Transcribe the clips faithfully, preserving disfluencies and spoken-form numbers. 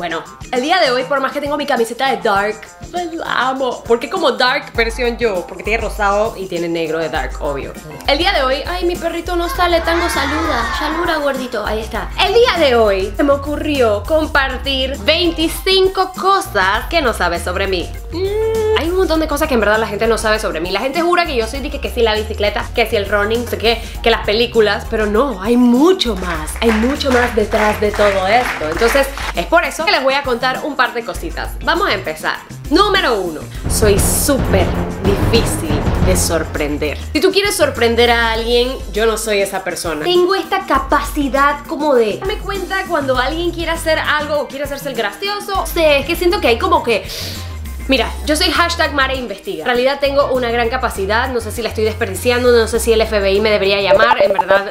Bueno, el día de hoy, por más que tengo mi camiseta de Dark, pues la amo. ¿Por qué como Dark versión yo? Porque tiene rosado y tiene negro de Dark, obvio. El día de hoy, ay, mi perrito no sale, tango saluda. Saluda, gordito, ahí está. El día de hoy se me ocurrió compartir veinticinco cosas que no sabes sobre mí. Mm, hay un montón de cosas que en verdad la gente no sabe sobre mí. La gente jura que yo soy de que, que si la bicicleta, que si el running, no sé qué, que las películas, pero no, hay mucho más. Hay mucho más detrás de todo esto. Entonces, es por eso que les voy a contar un par de cositas. Vamos a empezar. Número uno, soy súper difícil de sorprender. Si tú quieres sorprender a alguien, yo no soy esa persona. Tengo esta capacidad como de darme cuenta cuando alguien quiere hacer algo o quiere hacerse el gracioso. Sé, es que siento que hay como que... Mira, yo soy hashtag Mare Investiga. En realidad tengo una gran capacidad, no sé si la estoy desperdiciando, no sé si el F B I me debería llamar, en verdad...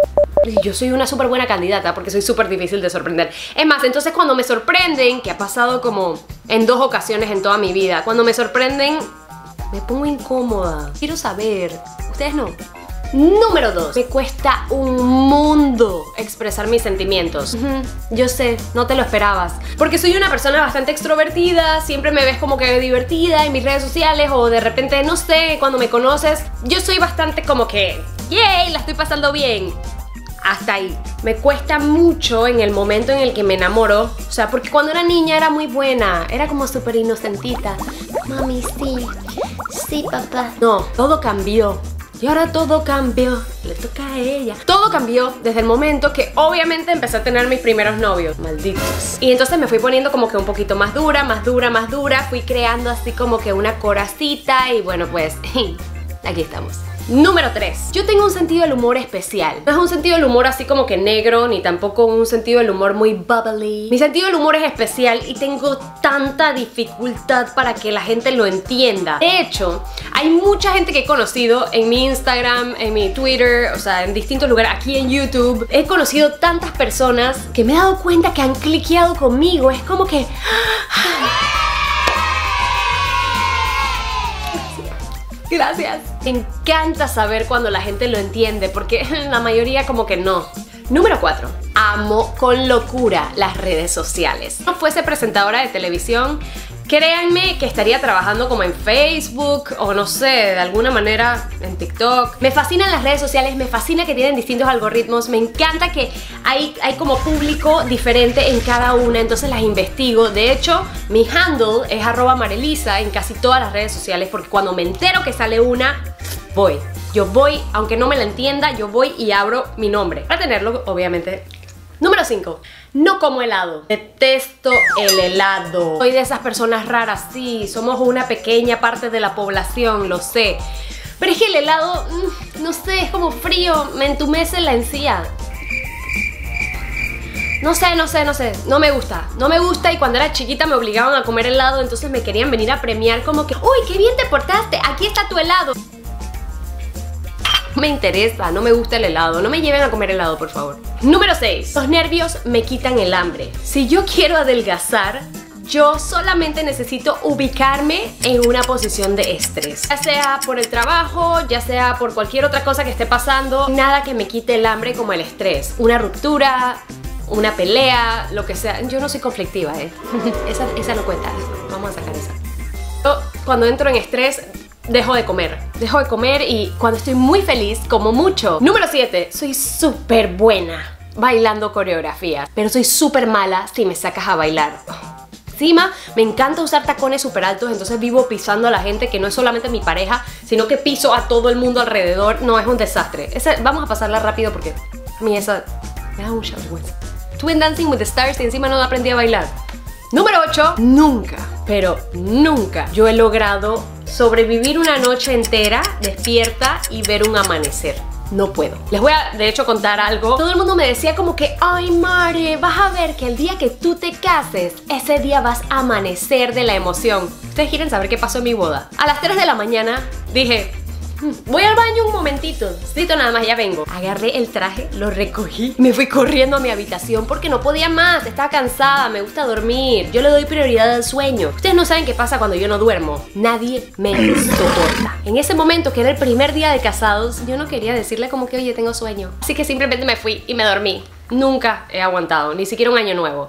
Yo soy una súper buena candidata porque soy súper difícil de sorprender. Es más, entonces cuando me sorprenden, que ha pasado como en dos ocasiones en toda mi vida, cuando me sorprenden, me pongo incómoda. Quiero saber, ¿ustedes no? Número dos, me cuesta un mundo expresar mis sentimientos. Uh-huh. Yo sé, no te lo esperabas. Porque soy una persona bastante extrovertida, siempre me ves como que divertida en mis redes sociales o de repente, no sé, cuando me conoces, yo soy bastante como que, yay, la estoy pasando bien. Hasta ahí. Me cuesta mucho en el momento en el que me enamoro. O sea, porque cuando era niña era muy buena. Era como súper inocentita. Mami, sí. Sí, papá. No, todo cambió. Y ahora todo cambió. Le toca a ella. Todo cambió desde el momento que obviamente empecé a tener mis primeros novios. Malditos. Y entonces me fui poniendo como que un poquito más dura, más dura, más dura. Fui creando así como que una coracita. Y bueno, pues aquí estamos. Número tres. Yo tengo un sentido del humor especial. No es un sentido del humor así como que negro, ni tampoco un sentido del humor muy bubbly. Mi sentido del humor es especial y tengo tanta dificultad para que la gente lo entienda. De hecho, hay mucha gente que he conocido en mi Instagram, en mi Twitter, o sea, en distintos lugares, aquí en YouTube. He conocido tantas personas que me he dado cuenta que han cliqueado conmigo. Es como que... Gracias. Me encanta saber cuando la gente lo entiende, porque la mayoría como que no. Número cuatro. Amo con locura las redes sociales. Si no fuese presentadora de televisión, créanme que estaría trabajando como en Facebook o no sé, de alguna manera en TikTok. Me fascinan las redes sociales, me fascina que tienen distintos algoritmos, me encanta que hay, hay como público diferente en cada una, entonces las investigo. De hecho, mi handle es arroba marelisa en casi todas las redes sociales porque cuando me entero que sale una, voy. Yo voy, aunque no me la entienda, yo voy y abro mi nombre. Para tenerlo, obviamente. Número cinco. No como helado. Detesto el helado. Soy de esas personas raras, sí. Somos una pequeña parte de la población, lo sé. Pero es que el helado, no sé, es como frío. Me entumece la encía. No sé, no sé, no sé. No me gusta. No me gusta y cuando era chiquita me obligaban a comer helado. Entonces me querían venir a premiar como que uy, qué bien te portaste. Aquí está tu helado. No me interesa, no me gusta el helado. No me lleven a comer helado, por favor. Número seis. Los nervios me quitan el hambre. Si yo quiero adelgazar, yo solamente necesito ubicarme en una posición de estrés. Ya sea por el trabajo, ya sea por cualquier otra cosa que esté pasando. Nada que me quite el hambre como el estrés. Una ruptura, una pelea, lo que sea. Yo no soy conflictiva, ¿eh? esa, esa no cuenta. Vamos a sacar esa. Yo, cuando entro en estrés... Dejo de comer, dejo de comer y cuando estoy muy feliz, como mucho. Número siete. Soy súper buena bailando coreografía, pero soy súper mala si me sacas a bailar. Encima, me encanta usar tacones súper altos, entonces vivo pisando a la gente que no es solamente mi pareja, sino que piso a todo el mundo alrededor. No, es un desastre. Esa, vamos a pasarla rápido porque a mí esa me da mucha vergüenza. Twin Dancing with the Stars y encima no aprendí a bailar. Número ocho. Nunca, pero nunca yo he logrado sobrevivir una noche entera despierta y ver un amanecer. No puedo. Les voy a, de hecho, contar algo. Todo el mundo me decía como que ay, Mare, vas a ver que el día que tú te cases, ese día vas a amanecer de la emoción. Ustedes quieren saber qué pasó en mi boda. A las tres de la mañana dije... Voy al baño un momentito, necesito nada más, ya vengo. Agarré el traje, lo recogí, me fui corriendo a mi habitación porque no podía más, estaba cansada, me gusta dormir. Yo le doy prioridad al sueño. Ustedes no saben qué pasa cuando yo no duermo. Nadie me soporta. En ese momento, que era el primer día de casados, yo no quería decirle como que, oye, tengo sueño. Así que simplemente me fui y me dormí. Nunca he aguantado, ni siquiera un año nuevo.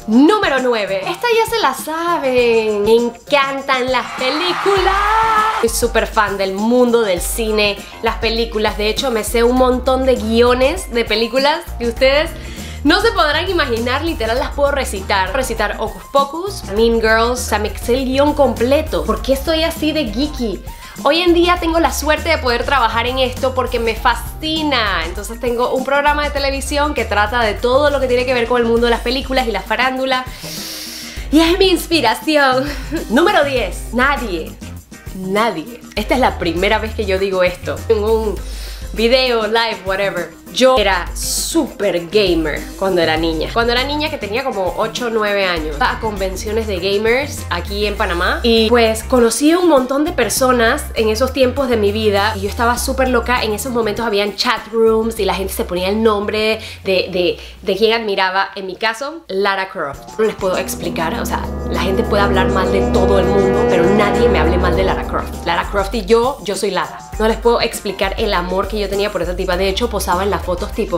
Número nueve. Esta ya se la saben. Me encantan las películas. Soy súper fan del mundo del cine, las películas. De hecho, me sé un montón de guiones de películas que ustedes no se podrán imaginar, literal las puedo recitar. Recitar Hocus Pocus, Mean Girls, o sea, me sé el guión completo. ¿Por qué estoy así de geeky? Hoy en día tengo la suerte de poder trabajar en esto porque me fascina. Entonces tengo un programa de televisión que trata de todo lo que tiene que ver con el mundo de las películas y la farándula. Y es mi inspiración. Número diez. Nadie. Nadie. Esta es la primera vez que yo digo esto en un video, live, whatever. Yo era súper gamer cuando era niña. Cuando era niña, que tenía como ocho o nueve años, iba a convenciones de gamers aquí en Panamá. Y pues conocí a un montón de personas en esos tiempos de mi vida. Y yo estaba súper loca. En esos momentos habían chat rooms y la gente se ponía el nombre de, de, de quien admiraba. En mi caso, Lara Croft. No les puedo explicar, o sea, la gente puede hablar mal de todo el mundo, pero nadie me hable mal de Lara Croft. Lara Croft y yo, yo soy Lara. No les puedo explicar el amor que yo tenía por esa tipa. De hecho, posaba en las fotos tipo...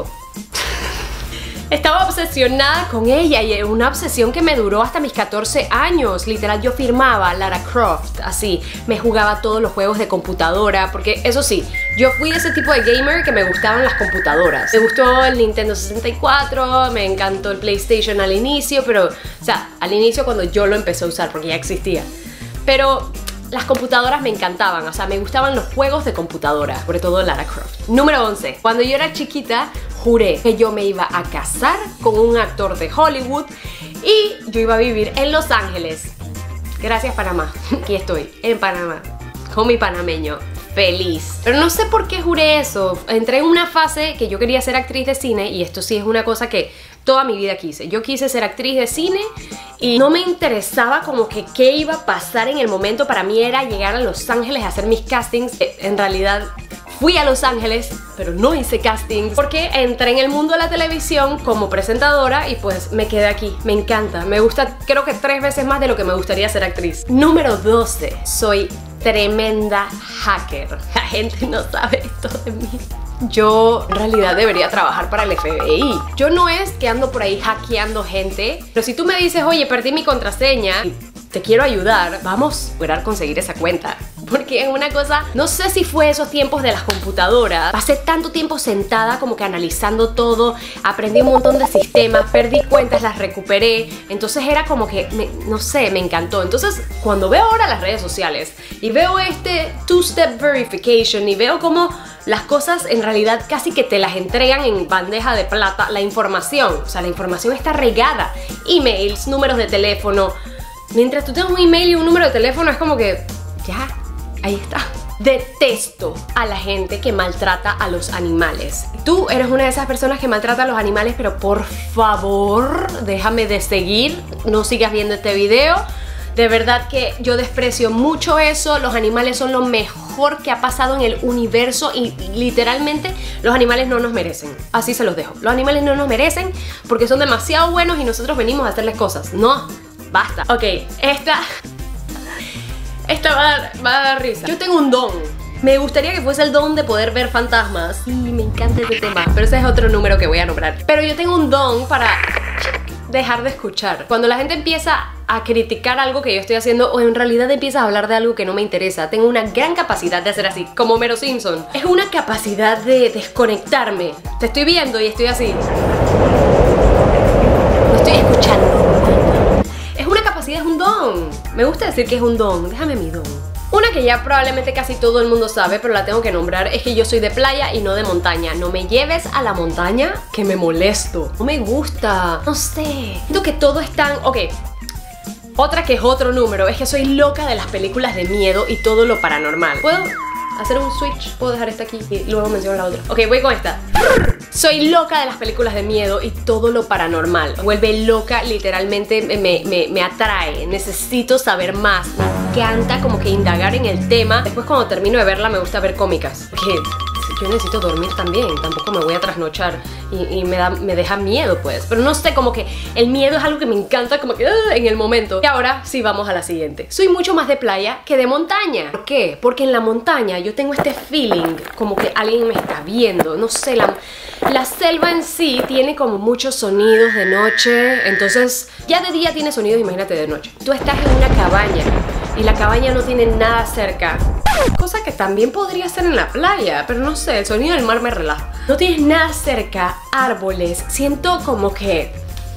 Estaba obsesionada con ella y una obsesión que me duró hasta mis catorce años. Literal, yo firmaba Lara Croft, así. Me jugaba todos los juegos de computadora, porque eso sí, yo fui de ese tipo de gamer que me gustaban las computadoras. Me gustó el Nintendo sesenta y cuatro, me encantó el PlayStation al inicio, pero, o sea, al inicio cuando yo lo empecé a usar, porque ya existía. Pero las computadoras me encantaban, o sea, me gustaban los juegos de computadora, sobre todo Lara Croft. Número once. Cuando yo era chiquita, juré que yo me iba a casar con un actor de Hollywood y yo iba a vivir en Los Ángeles. Gracias, Panamá. Aquí estoy, en Panamá, con mi panameño. Feliz. Pero no sé por qué juré eso. Entré en una fase que yo quería ser actriz de cine y esto sí es una cosa que toda mi vida quise. Yo quise ser actriz de cine y no me interesaba como que qué iba a pasar en el momento. Para mí era llegar a Los Ángeles a hacer mis castings. En realidad fui a Los Ángeles, pero no hice castings porque entré en el mundo de la televisión como presentadora y pues me quedé aquí. Me encanta. Me gusta, creo que tres veces más de lo que me gustaría ser actriz. Número doce. Soy tremenda hacker. La gente no sabe esto de mí. Yo en realidad debería trabajar para el F B I. Yo no es que ando por ahí hackeando gente, pero si tú me dices, oye, perdí mi contraseña y te quiero ayudar, vamos a lograr conseguir esa cuenta. Porque es una cosa, no sé si fue esos tiempos de las computadoras, pasé tanto tiempo sentada como que analizando todo, aprendí un montón de sistemas, perdí cuentas, las recuperé, entonces era como que, me, no sé, me encantó. Entonces cuando veo ahora las redes sociales y veo este two-step verification y veo como las cosas en realidad casi que te las entregan en bandeja de plata, la información, o sea, la información está regada, emails, números de teléfono. Mientras tú tengas un email y un número de teléfono es como que, ya, ahí está. Detesto a la gente que maltrata a los animales. Tú eres una de esas personas que maltrata a los animales, pero por favor, déjame de seguir, no sigas viendo este video. De verdad que yo desprecio mucho eso. Los animales son lo mejor que ha pasado en el universo y literalmente los animales no nos merecen. Así se los dejo. Los animales no nos merecen porque son demasiado buenos y nosotros venimos a hacerles cosas. No, basta. Ok, esta... Esta va a, dar, va a dar risa. Yo tengo un don. Me gustaría que fuese el don de poder ver fantasmas. Sí, me encanta este tema, pero ese es otro número que voy a nombrar. Pero yo tengo un don para dejar de escuchar. Cuando la gente empieza a criticar algo que yo estoy haciendo o en realidad empieza a hablar de algo que no me interesa, tengo una gran capacidad de hacer así, como Homero Simpson. Es una capacidad de desconectarme. Te estoy viendo y estoy así. No estoy escuchando. Es una capacidad, es un don. Me gusta decir que es un don. Déjame mi don. Una que ya probablemente casi todo el mundo sabe, pero la tengo que nombrar, es que yo soy de playa y no de montaña. No me lleves a la montaña, que me molesto. No me gusta. No sé. Siento que todo es tan... Ok. Otra que es otro número, es que soy loca de las películas de miedo y todo lo paranormal. ¿Puedo hacer un switch? ¿Puedo dejar esta aquí y luego menciono la otra? Ok, voy con esta. Soy loca de las películas de miedo y todo lo paranormal. Me vuelve loca, literalmente me, me, me atrae. Necesito saber más. Me encanta como que indagar en el tema. Después cuando termino de verla me gusta ver cómicas. Porque yo necesito dormir también, tampoco me voy a trasnochar y, y me, da, me deja miedo pues, pero no sé, como que el miedo es algo que me encanta como que uh, en el momento. Y ahora sí vamos a la siguiente. Soy mucho más de playa que de montaña. ¿Por qué? Porque en la montaña yo tengo este feeling como que alguien me está viendo, no sé, la, la selva en sí tiene como muchos sonidos de noche, entonces ya de día tiene sonidos, imagínate de noche. Tú estás en una cabaña y la cabaña no tiene nada cerca, cosa que también podría ser en la playa, pero no sé, el sonido del mar me relaja. No tienes nada cerca, árboles, siento como que,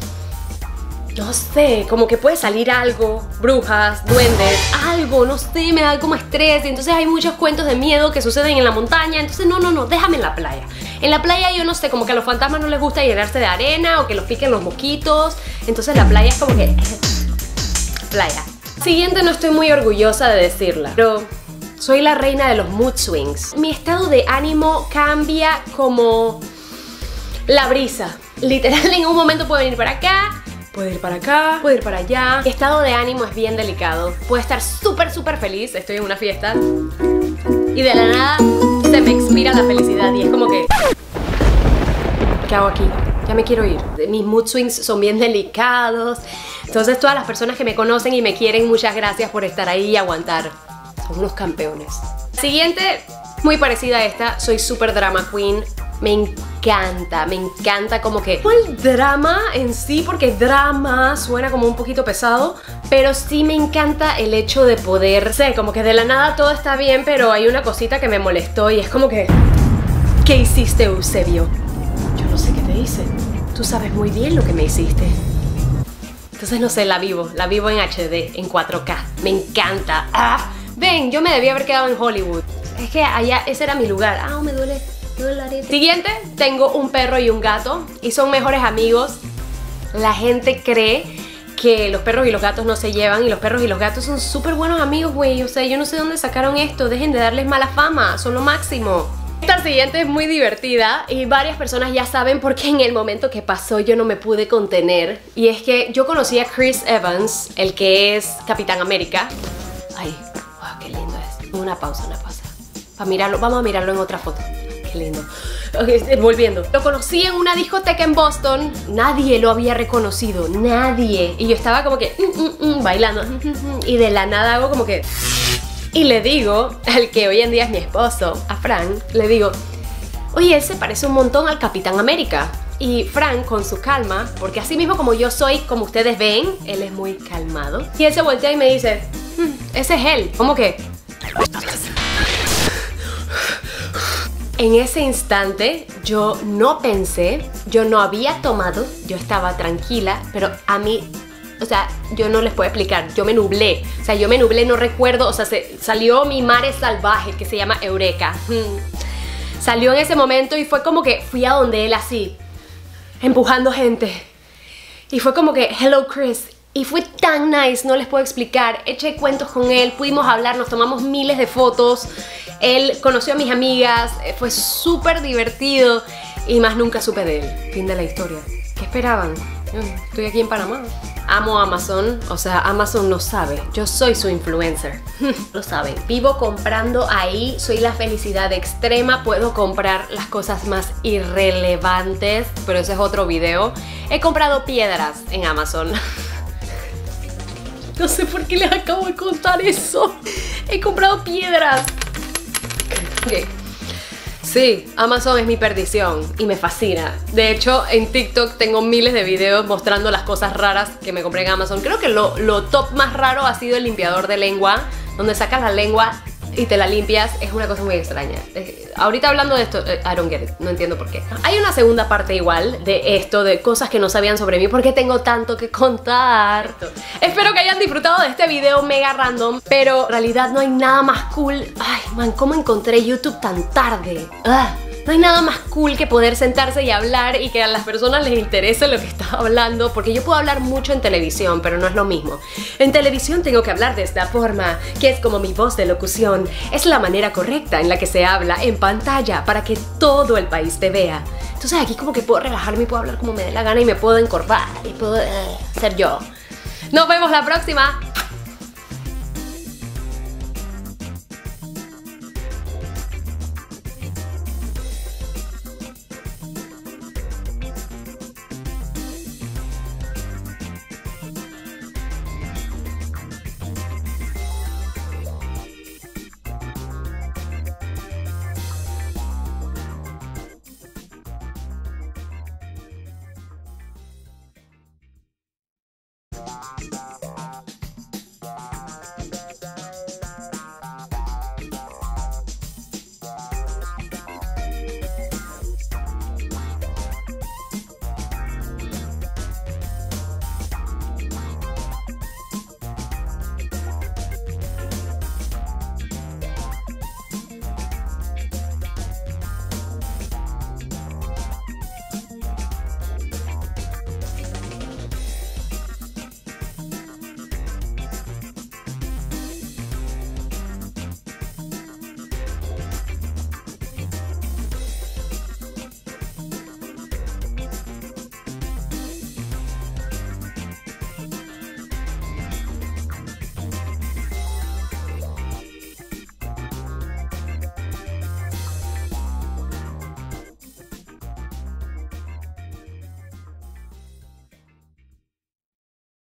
no sé, como que puede salir algo, brujas, duendes, algo, no sé, me da como estrés. Y entonces hay muchos cuentos de miedo que suceden en la montaña, entonces no, no, no, déjame en la playa. En la playa yo no sé, como que a los fantasmas no les gusta llenarse de arena o que los piquen los mosquitos, entonces la playa es como que... playa. Siguiente, no estoy muy orgullosa de decirla, pero soy la reina de los mood swings. Mi estado de ánimo cambia como la brisa. Literal, en un momento puedo venir para acá, puedo ir para acá, puedo ir para allá. Mi estado de ánimo es bien delicado. Puedo estar súper, súper feliz, estoy en una fiesta, y de la nada se me expira la felicidad y es como que... ¿qué hago aquí? Ya me quiero ir. Mis mood swings son bien delicados. Entonces todas las personas que me conocen y me quieren, muchas gracias por estar ahí y aguantar. Son unos campeones. Siguiente, muy parecida a esta, soy super drama queen. Me encanta, me encanta como que... no el drama en sí, porque drama suena como un poquito pesado, pero sí me encanta el hecho de poder... sé, como que de la nada todo está bien, pero hay una cosita que me molestó y es como que... ¿qué hiciste, Eusebio? Yo no sé qué te hice. Tú sabes muy bien lo que me hiciste. Entonces no sé, la vivo, la vivo en H D, en cuatro K. Me encanta. ¡Ah! Ven, yo me debía haber quedado en Hollywood. Es que allá, ese era mi lugar. Ah, me duele, me duele la areta. Siguiente, tengo un perro y un gato y son mejores amigos. La gente cree que los perros y los gatos no se llevan y los perros y los gatos son súper buenos amigos, güey. O sea, yo no sé dónde sacaron esto. Dejen de darles mala fama, son lo máximo. Esta siguiente es muy divertida y varias personas ya saben por qué en el momento que pasó yo no me pude contener. Y es que yo conocí a Chris Evans, el que es Capitán América. Ay, oh, qué lindo es. Una pausa, una pausa. Para mirarlo, vamos a mirarlo en otra foto. Qué lindo. Okay, volviendo. Lo conocí en una discoteca en Boston. Nadie lo había reconocido, nadie. Y yo estaba como que mm, mm, mm, bailando. Mm, mm, mm, y de la nada hago como que... y le digo, al que hoy en día es mi esposo, a Frank, le digo, oye, él se parece un montón al Capitán América. Y Frank, con su calma, porque así mismo como yo soy, como ustedes ven, él es muy calmado. Y él se voltea y me dice, hm, ese es él. ¿Cómo que? En ese instante yo no pensé, yo no había tomado, yo estaba tranquila, pero a mí... o sea, yo no les puedo explicar, yo me nublé, o sea, yo me nublé, no recuerdo, o sea, se, salió mi mare salvaje que se llama Eureka. Salió en ese momento y fue como que fui a donde él así, empujando gente. Y fue como que, hello Chris. Y fue tan nice, no les puedo explicar. Eché cuentos con él, pudimos hablar, nos tomamos miles de fotos. Él conoció a mis amigas, fue súper divertido. Y más nunca supe de él. Fin de la historia. ¿Qué esperaban? Estoy aquí en Panamá. Amo Amazon, o sea, Amazon no sabe. Yo soy su influencer. Lo saben. Vivo comprando ahí, soy la felicidad extrema. Puedo comprar las cosas más irrelevantes, pero ese es otro video. He comprado piedras en Amazon. No sé por qué les acabo de contar eso. He comprado piedras. Okay. Sí, Amazon es mi perdición y me fascina. De hecho, en TikTok tengo miles de videos mostrando las cosas raras que me compré en Amazon. Creo que lo, lo top más raro ha sido el limpiador de lengua, donde sacas la lengua y te la limpias. Es una cosa muy extraña. Eh, ahorita hablando de esto, eh, I don't get it, no entiendo por qué. Hay una segunda parte igual de esto, de cosas que no sabían sobre mí, porque tengo tanto que contar. Espero que hayan disfrutado de este video mega random, pero en realidad no hay nada más cool. Ay, man, ¿cómo encontré YouTube tan tarde? Ah. No hay nada más cool que poder sentarse y hablar y que a las personas les interese lo que estaba hablando, porque yo puedo hablar mucho en televisión, pero no es lo mismo. En televisión tengo que hablar de esta forma, que es como mi voz de locución. Es la manera correcta en la que se habla en pantalla para que todo el país te vea. Entonces aquí como que puedo relajarme y puedo hablar como me dé la gana y me puedo encorvar y puedo uh, ser yo. Nos vemos la próxima.